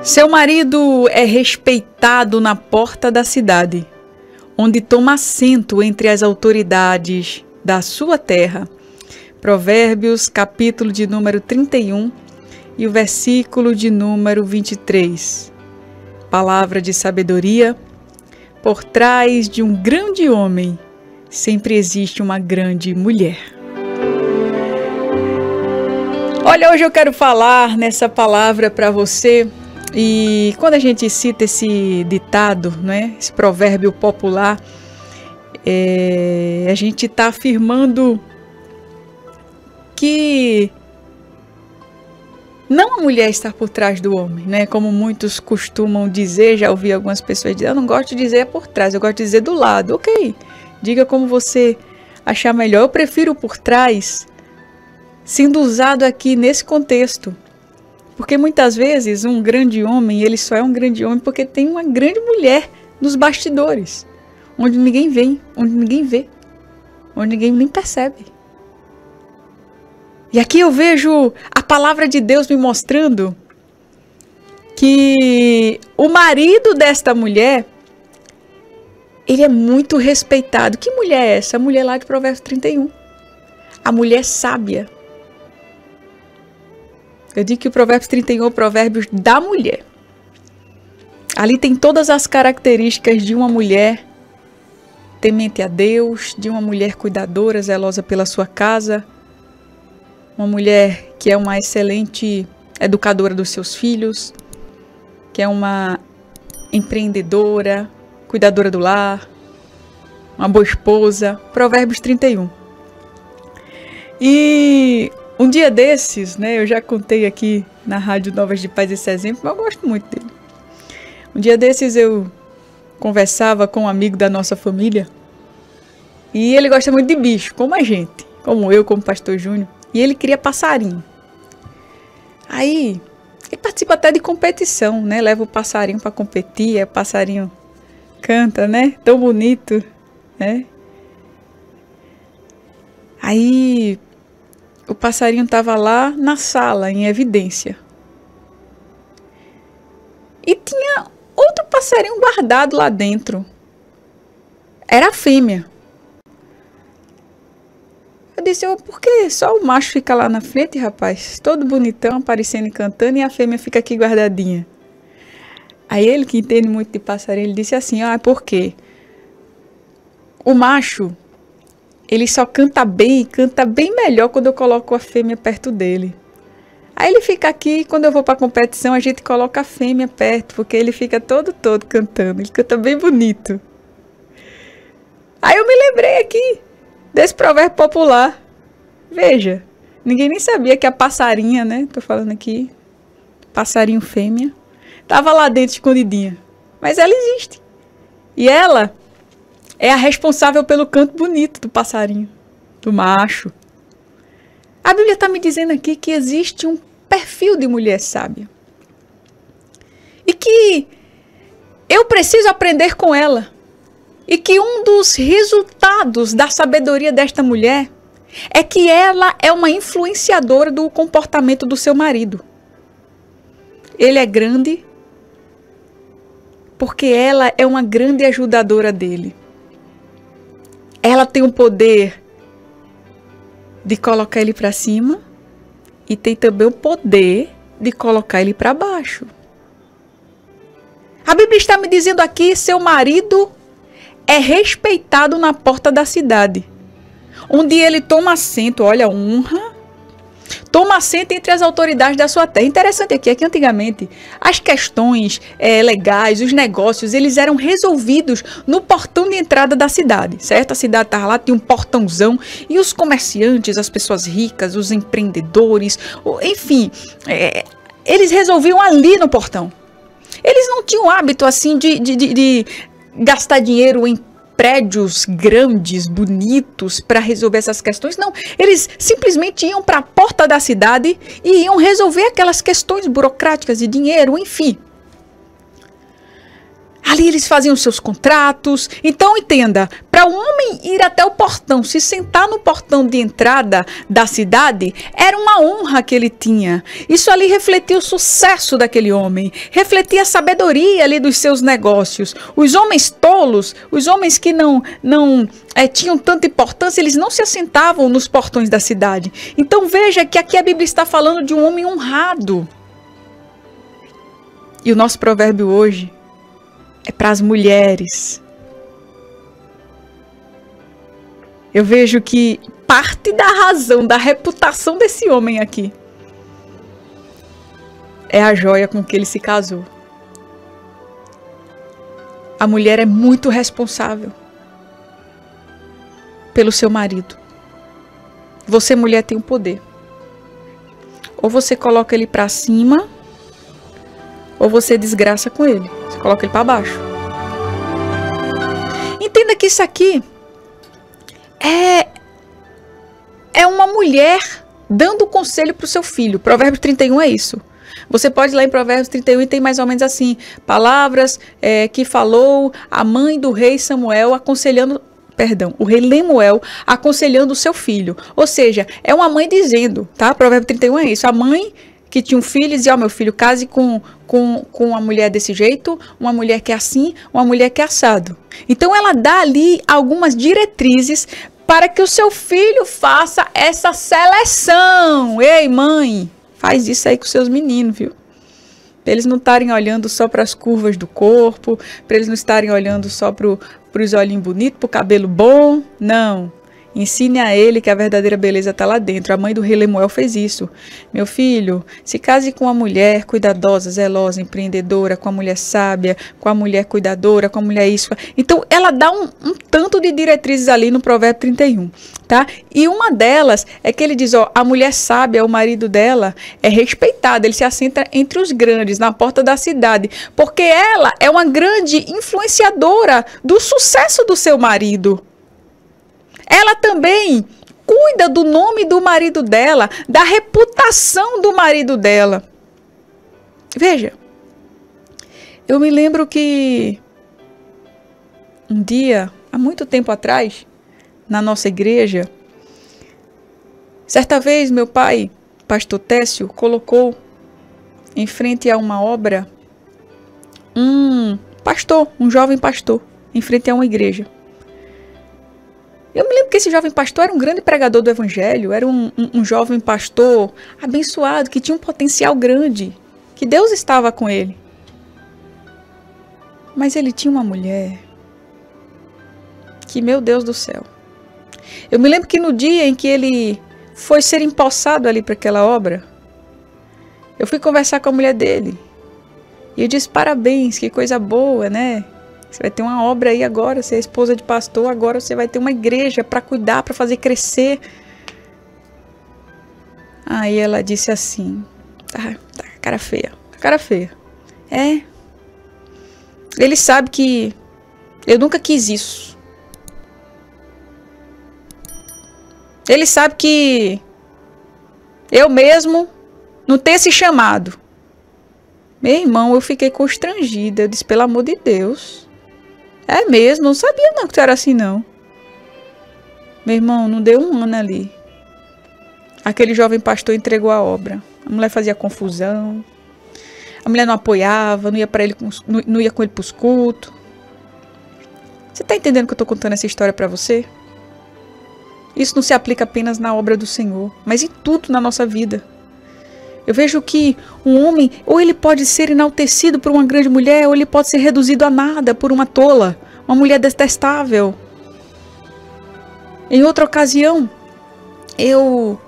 Seu marido é respeitado na porta da cidade, onde toma assento entre as autoridades da sua terra. Provérbios, capítulo de número 31 e o versículo de número 23. Palavra de sabedoria: por trás de um grande homem, sempre existe uma grande mulher. Olha, hoje eu quero falar nessa palavra para você. E quando a gente cita esse ditado, né, esse provérbio popular, a gente está afirmando que não a mulher está por trás do homem, né? Como muitos costumam dizer, já ouvi algumas pessoas dizer, eu não gosto de dizer por trás, eu gosto de dizer do lado. Ok, diga como você achar melhor. Eu prefiro por trás, sendo usado aqui nesse contexto. Porque muitas vezes um grande homem, ele só é um grande homem porque tem uma grande mulher nos bastidores, onde ninguém vê, onde ninguém nem percebe. E aqui eu vejo a palavra de Deus me mostrando que o marido desta mulher, ele é muito respeitado. Que mulher é essa? A mulher lá de Provérbios 31. A mulher sábia. Eu digo que o Provérbios 31 é o Provérbios da mulher. Ali tem todas as características de uma mulher temente a Deus, de uma mulher cuidadora, zelosa pela sua casa, uma mulher que é uma excelente educadora dos seus filhos, que é uma empreendedora, cuidadora do lar, uma boa esposa. Provérbios 31. E um dia desses, né, eu já contei aqui na Rádio Novas de Paz esse exemplo, mas eu gosto muito dele. Um dia desses eu conversava com um amigo da nossa família e ele gosta muito de bicho, como a gente, como eu, como pastor Júnior, e ele cria passarinho. Aí, ele participa até de competição, né, leva o passarinho para competir, aí o passarinho canta, né, tão bonito, né. Aí o passarinho estava lá na sala, em evidência. E tinha outro passarinho guardado lá dentro. Era a fêmea. Eu disse, por que só o macho fica lá na frente, rapaz? Todo bonitão, aparecendo e cantando, e a fêmea fica aqui guardadinha. Aí ele, que entende muito de passarinho, ele disse assim, por quê? O macho, ele só canta bem melhor quando eu coloco a fêmea perto dele. Aí ele fica aqui, quando eu vou para a competição, a gente coloca a fêmea perto, porque ele fica todo cantando, ele canta bem bonito. Aí eu me lembrei aqui desse provérbio popular. Veja, ninguém nem sabia que a passarinha, né, tô falando aqui, passarinho fêmea, tava lá dentro escondidinha. Mas ela existe. E ela é a responsável pelo canto bonito do passarinho, do macho. A Bíblia está me dizendo aqui que existe um perfil de mulher sábia. E que eu preciso aprender com ela. E que um dos resultados da sabedoria desta mulher é que ela é uma influenciadora do comportamento do seu marido. Ele é grande porque ela é uma grande ajudadora dele. Ela tem o poder de colocar ele para cima e tem também o poder de colocar ele para baixo. A Bíblia está me dizendo aqui, seu marido é respeitado na porta da cidade, onde ele toma assento, olha, honra, toma assento entre as autoridades da sua terra. Interessante aqui é que antigamente as questões legais, os negócios, eles eram resolvidos no portão de entrada da cidade, certo? A cidade estava lá, tinha um portãozão e os comerciantes, as pessoas ricas, os empreendedores, enfim, eles resolviam ali no portão. Eles não tinham hábito assim de gastar dinheiro em prédios grandes, bonitos, para resolver essas questões. Não, eles simplesmente iam para a porta da cidade e iam resolver aquelas questões burocráticas de dinheiro, enfim. Ali eles faziam seus contratos. Então entenda, para o homem ir até o portão, se sentar no portão de entrada da cidade, era uma honra que ele tinha. Isso ali refletia o sucesso daquele homem, refletia a sabedoria ali dos seus negócios. Os homens tolos, os homens que não tinham tanta importância, eles não se assentavam nos portões da cidade. Então veja que aqui a Bíblia está falando de um homem honrado. E o nosso provérbio hoje é para as mulheres. Eu vejo que parte da razão, da reputação desse homem aqui, é a joia com que ele se casou. A mulher é muito responsável pelo seu marido. Você, mulher, tem o poder. Ou você coloca ele para cima, ou você desgraça com ele. Você coloca ele para baixo. Entenda que isso aqui é uma mulher dando conselho para o seu filho. Provérbios 31 é isso. Você pode ir lá em Provérbios 31 e tem mais ou menos assim, palavras que falou a mãe do rei Samuel aconselhando, o rei Lemuel aconselhando o seu filho. Ou seja, é uma mãe dizendo, tá? Provérbios 31 é isso. A mãe que tinha um filho e dizia, ó, meu filho, case com uma mulher desse jeito, uma mulher que é assim, uma mulher que é assado. Então ela dá ali algumas diretrizes para que o seu filho faça essa seleção. Ei, mãe, faz isso aí com seus meninos, viu? Para eles não estarem olhando só para as curvas do corpo, para eles não estarem olhando só para os olhinhos bonitos, para o cabelo bom. Não. Ensine a ele que a verdadeira beleza está lá dentro. A mãe do rei Lemuel fez isso. Meu filho, se case com uma mulher cuidadosa, zelosa, empreendedora, com a mulher sábia, com a mulher cuidadora, com a mulher isso. Então, ela dá um tanto de diretrizes ali no Provérbio 31, tá? E uma delas é que ele diz, ó, a mulher sábia, o marido dela, é respeitado. Ele se assenta entre os grandes, na porta da cidade, porque ela é uma grande influenciadora do sucesso do seu marido. Ela também cuida do nome do marido dela, da reputação do marido dela. Veja, eu me lembro que um dia, há muito tempo atrás, na nossa igreja, certa vez meu pai, pastor Técio, colocou em frente a uma obra um jovem pastor, em frente a uma igreja. Eu me lembro que esse jovem pastor era um grande pregador do evangelho, era um jovem pastor abençoado, que tinha um potencial grande, que Deus estava com ele. Mas ele tinha uma mulher que, meu Deus do céu. Eu me lembro que no dia em que ele foi ser empossado ali para aquela obra, eu fui conversar com a mulher dele. E eu disse, parabéns, que coisa boa, né? Você vai ter uma obra aí agora, você é esposa de pastor, agora você vai ter uma igreja para cuidar, para fazer crescer. Aí ela disse assim, tá, cara feia, cara feia. É, ele sabe que eu nunca quis isso. Ele sabe que eu mesmo não tenho esse chamado. Meu irmão, eu fiquei constrangida, eu disse, pelo amor de Deus. É mesmo, não sabia não que tu era assim não. Meu irmão, não deu um ano ali. Aquele jovem pastor entregou a obra. A mulher fazia confusão. A mulher não apoiava, não ia com ele para os cultos. Você está entendendo que eu estou contando essa história para você? Isso não se aplica apenas na obra do Senhor, mas em tudo na nossa vida. Eu vejo que um homem, ou ele pode ser enaltecido por uma grande mulher, ou ele pode ser reduzido a nada por uma tola, uma mulher detestável. Em outra ocasião, eu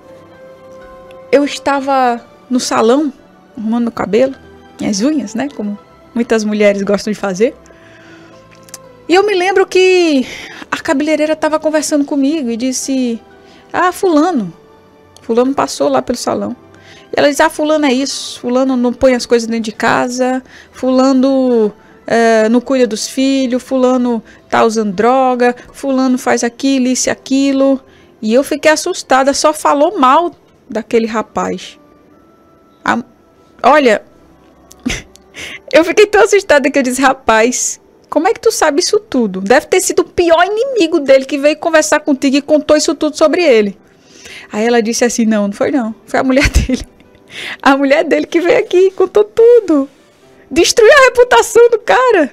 estava no salão, arrumando meu cabelo, minhas unhas, né, como muitas mulheres gostam de fazer. E eu me lembro que a cabeleireira estava conversando comigo e disse, fulano passou lá pelo salão. E ela diz, fulano é isso, fulano não põe as coisas dentro de casa, fulano não cuida dos filhos, fulano tá usando droga, fulano faz aquilo, isso e aquilo. E eu fiquei assustada, só falou mal daquele rapaz. Olha, eu fiquei tão assustada que eu disse, rapaz, Como é que tu sabe isso tudo? Deve ter sido o pior inimigo dele que veio conversar contigo e contou isso tudo sobre ele. Aí ela disse assim, não foi não. Foi a mulher dele. A mulher dele que veio aqui e contou tudo. Destruiu a reputação do cara.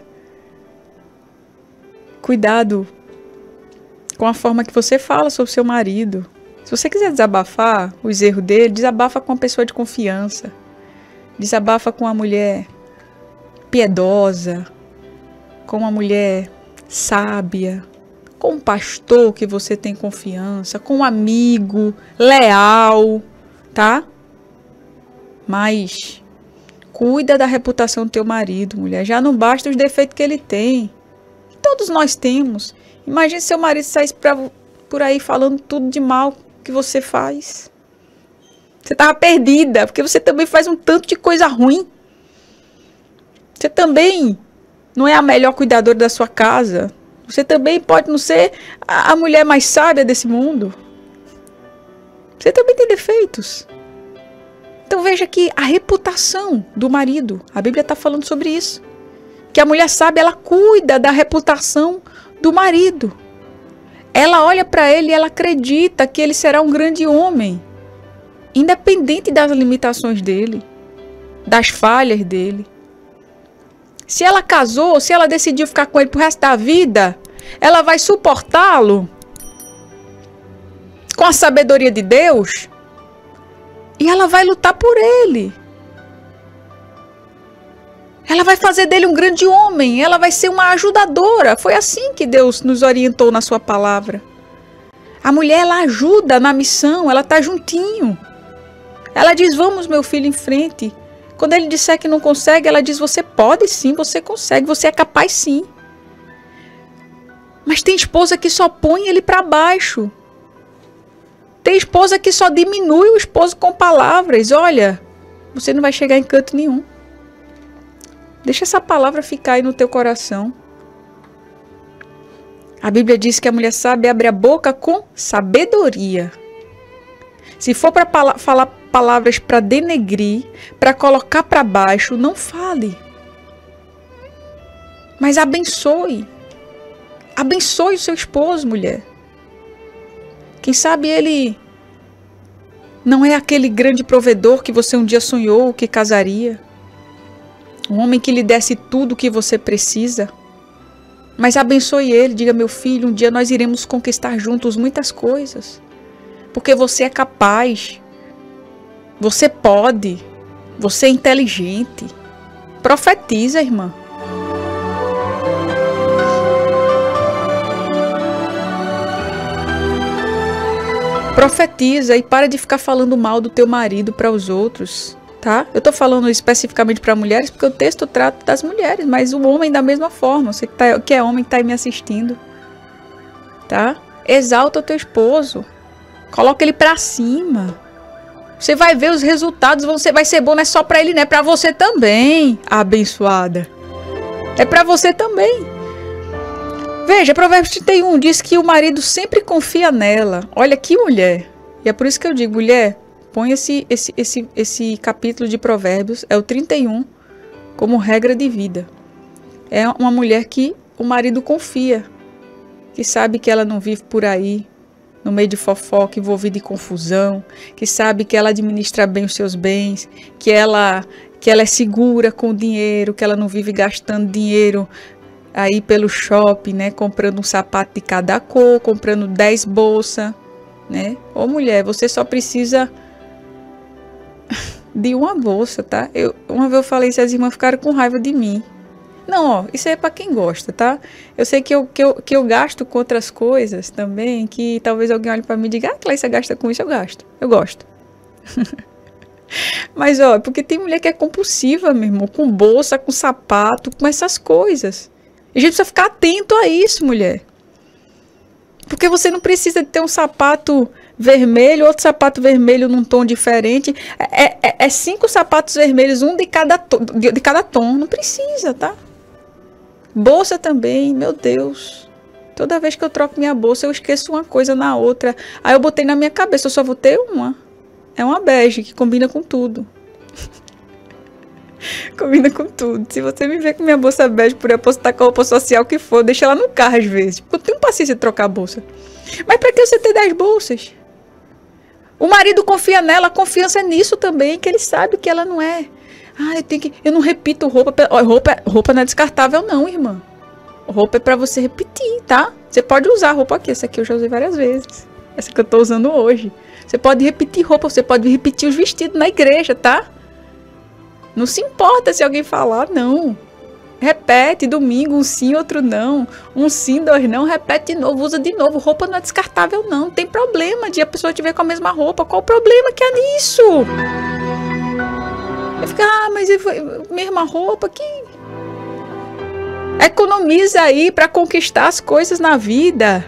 Cuidado com a forma que você fala sobre seu marido. Se você quiser desabafar os erros dele, desabafa com uma pessoa de confiança. Desabafa com uma mulher piedosa, com uma mulher sábia, com um pastor que você tem confiança, com um amigo leal, tá? Mas cuida da reputação do teu marido, mulher. Já não basta os defeitos que ele tem. Todos nós temos. Imagine se seu marido saísse por aí falando tudo de mal que você faz. Você estava perdida, porque você também faz um tanto de coisa ruim. Você também não é a melhor cuidadora da sua casa. Você também pode não ser a mulher mais sábia desse mundo. Você também tem defeitos. Então veja que a reputação do marido, a Bíblia está falando sobre isso. Que a mulher sábia, ela cuida da reputação do marido. Ela olha para ele e ela acredita que ele será um grande homem. Independente das limitações dele, das falhas dele. Se ela casou, se ela decidiu ficar com ele pro resto da vida, ela vai suportá-lo com a sabedoria de Deus e ela vai lutar por ele. Ela vai fazer dele um grande homem, ela vai ser uma ajudadora. Foi assim que Deus nos orientou na sua palavra. A mulher, ela ajuda na missão, ela tá juntinho. Ela diz, vamos meu filho em frente. Quando ele disser que não consegue, ela diz, você pode sim, você consegue, você é capaz sim. Mas tem esposa que só põe ele para baixo. Tem esposa que só diminui o esposo com palavras. Olha, você não vai chegar em canto nenhum. Deixa essa palavra ficar aí no teu coração. A Bíblia diz que a mulher sábia abre a boca com sabedoria. Se for para falar palavras para denegrir, para colocar para baixo, não fale. Mas abençoe. Abençoe o seu esposo, mulher. Quem sabe ele não é aquele grande provedor que você um dia sonhou que casaria. Um homem que lhe desse tudo o que você precisa. Mas abençoe ele, diga, meu filho, um dia nós iremos conquistar juntos muitas coisas. Porque você é capaz. Você pode. Você é inteligente. Profetiza, irmã. Profetiza e para de ficar falando mal do teu marido para os outros, tá? Eu tô falando especificamente para mulheres porque o texto trata das mulheres, mas o homem da mesma forma. Você que é homem que tá aí me assistindo, tá? Exalta o teu esposo. Coloca ele para cima. Você vai ver os resultados, vai ser bom, não é só para ele, não é para você também, abençoada. É para você também. Veja, Provérbios 31 diz que o marido sempre confia nela. Olha que mulher. E é por isso que eu digo, mulher, põe esse capítulo de Provérbios, é o 31, como regra de vida. É uma mulher que o marido confia, que sabe que ela não vive por aí, no meio de fofoca, envolvida em confusão, que sabe que ela administra bem os seus bens, que ela é segura com o dinheiro, que ela não vive gastando dinheiro aí pelo shopping, né, comprando um sapato de cada cor, comprando 10 bolsas, né? Ô mulher, você só precisa de uma bolsa, tá? Uma vez eu falei isso, as irmãs ficaram com raiva de mim. Não, ó, isso aí é pra quem gosta, tá? Eu sei que eu gasto com outras coisas também, que talvez alguém olhe pra mim e diga, ah, Cleissa gasta com isso, eu gasto. Eu gosto. Mas, ó, porque tem mulher que é compulsiva, meu irmão, com bolsa, com sapato, com essas coisas. E a gente precisa ficar atento a isso, mulher. Porque você não precisa de ter um sapato vermelho, outro sapato vermelho num tom diferente. É 5 sapatos vermelhos, um de cada tom. Não precisa, tá? Bolsa também, meu Deus. Toda vez que eu troco minha bolsa, eu esqueço uma coisa na outra. Aí eu botei na minha cabeça, eu só vou ter uma. É uma bege que combina com tudo. Combina com tudo. Se você me ver com minha bolsa bege por eu posso estar com a roupa social que for, deixa ela no carro às vezes. Porque eu tenho paciência de trocar a bolsa. Mas pra que você ter 10 bolsas? O marido confia nela, a confiança é nisso também, que ele sabe que ela não é. Ah, eu não repito roupa. Roupa não é descartável não, irmã. Roupa é pra você repetir, tá? Você pode usar a roupa aqui. Essa aqui eu já usei várias vezes. Essa que eu tô usando hoje. Você pode repetir roupa, você pode repetir os vestidos na igreja, tá? Não se importa se alguém falar, não. Repete, domingo, um sim, outro não. Um sim, 2 não, repete de novo, usa de novo. Roupa não é descartável, não. Não tem problema de a pessoa estiver com a mesma roupa. Qual o problema que é nisso? Eu fico, mas mesma roupa, que... Economiza aí para conquistar as coisas na vida.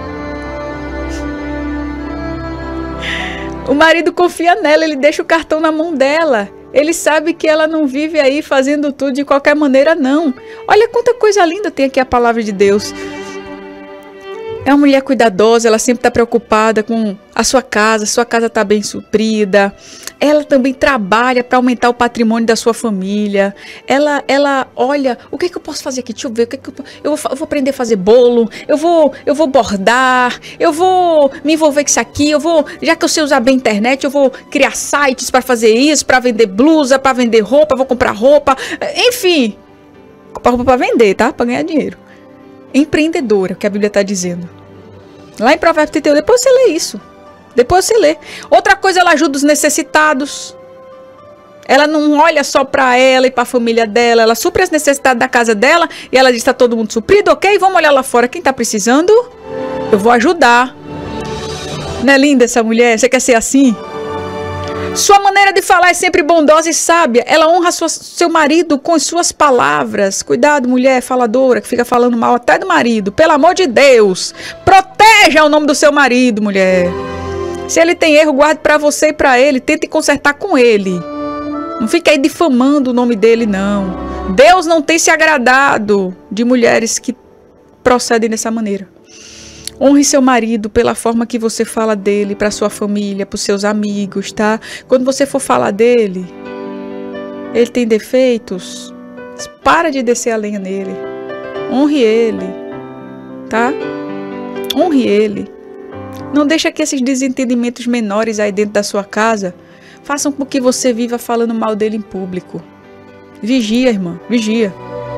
O marido confia nela, ele deixa o cartão na mão dela. Ele sabe que ela não vive aí fazendo tudo de qualquer maneira, não. Olha quanta coisa linda tem aqui a palavra de Deus. É uma mulher cuidadosa, ela sempre está preocupada com a sua casa está bem suprida. Ela também trabalha para aumentar o patrimônio da sua família. Ela olha, o que é que eu posso fazer aqui? Deixa eu ver, eu vou aprender a fazer bolo, eu vou bordar, eu vou me envolver com isso aqui, já que eu sei usar bem a internet, eu vou criar sites para fazer isso, para vender blusa, para vender roupa, vou comprar roupa, enfim. Comprar roupa para vender, tá? Para ganhar dinheiro. Empreendedora, que a Bíblia está dizendo. Lá em Provérbios 31, depois você lê isso. Depois você lê. Outra coisa, ela ajuda os necessitados. Ela não olha só para ela e para a família dela. Ela supre as necessidades da casa dela. E ela diz, está todo mundo suprido, ok? Vamos olhar lá fora. Quem está precisando? Eu vou ajudar. Não é linda essa mulher? Você quer ser assim? Sua maneira de falar é sempre bondosa e sábia. Ela honra seu marido com as suas palavras. Cuidado, mulher faladora, que fica falando mal até do marido. Pelo amor de Deus. Proteja o nome do seu marido, mulher. Se ele tem erro, guarde para você e para ele. Tente consertar com ele. Não fique aí difamando o nome dele, não. Deus não tem se agradado de mulheres que procedem dessa maneira. Honre seu marido pela forma que você fala dele para sua família, para os seus amigos, tá? Quando você for falar dele, ele tem defeitos, para de descer a lenha nele. Honre ele, tá? Honre ele. Não deixa que esses desentendimentos menores aí dentro da sua casa façam com que você viva falando mal dele em público. Vigia, irmã, vigia.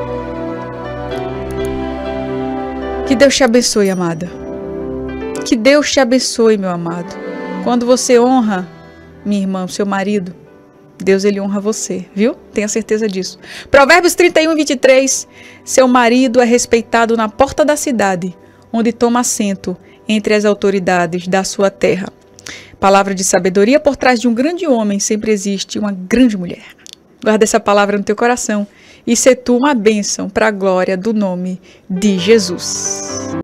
Que Deus te abençoe, amada. Que Deus te abençoe, meu amado. Quando você honra, minha irmã, o seu marido, Deus, ele honra você, viu? Tenha certeza disso. Provérbios 31, 23. Seu marido é respeitado na porta da cidade, onde toma assento entre as autoridades da sua terra. Palavra de sabedoria: por trás de um grande homem sempre existe uma grande mulher. Guarda essa palavra no teu coração e se tu uma bênção para a glória do nome de Jesus.